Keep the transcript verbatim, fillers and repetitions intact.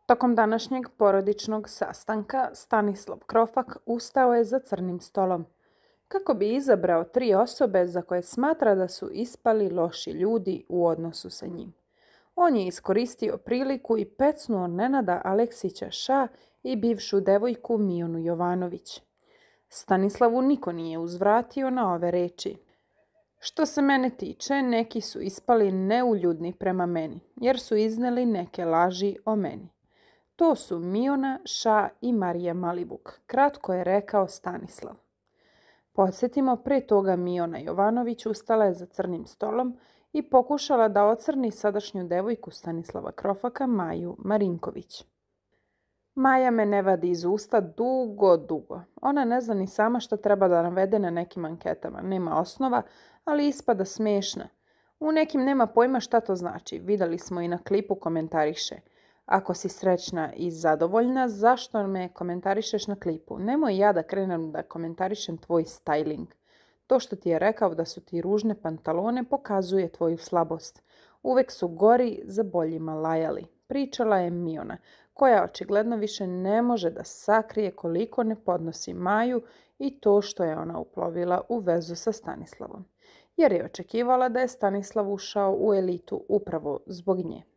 Tokom današnjeg porodičnog sastanka Stanislav Krofak ustao je za crnim stolom, kako bi izabrao tri osobe za koje smatra da su ispali loši ljudi u odnosu sa njim. On je iskoristio priliku i pecnuo Nenada Aleksića Ša i bivšu devojku Mijonu Jovanović. Stanislavu niko nije uzvratio na ove reči. Što se mene tiče, neki su ispali neuljudni prema meni, jer su izneli neke laži o meni. To su Mijona, Ša i Marija Malivuk, kratko je rekao Stanislav. Podsjetimo, pre toga Mijona Jovanović ustala je za crnim stolom i pokušala da ocrni sadašnju devojku Stanislava Krofaka, Maju Marinković. Maja me ne vadi iz usta dugo, dugo. Ona ne zna ni sama što treba da navede na nekim anketama. Nema osnova, ali ispada smešna. U nekim nema pojma šta to znači. Videli smo i na klipu komentariše. Ako si srećna i zadovoljna, zašto me komentarišeš na klipu? Nemoj ja da krenem da komentarišem tvoj styling. To što ti je rekao da su ti ružne pantalone pokazuje tvoju slabost. Uvek su gori za boljima lajali. Pričala je Mijona, koja očigledno više ne može da sakrije koliko ne podnosi Maju i to što je ona uplovila u vezu sa Stanislavom, jer je očekivala da je Stanislav ušao u elitu upravo zbog nje.